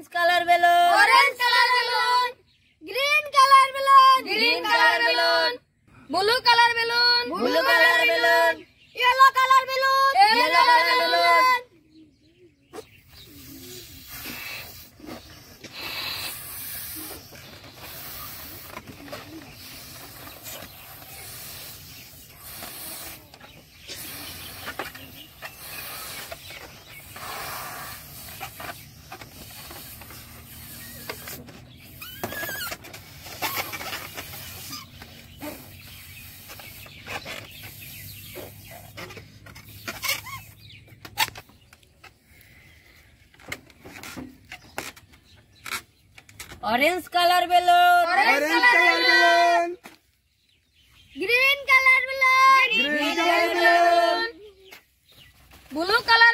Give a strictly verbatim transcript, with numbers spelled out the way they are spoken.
Orange colour balloon, orange colour balloon, green colour balloon, green colour balloon, blue colour balloon, blue colour balloon, yellow colour balloon, yellow colour balloon. Orange colour balloon, orange colour balloon, green colour balloon, green colour balloon, blue colour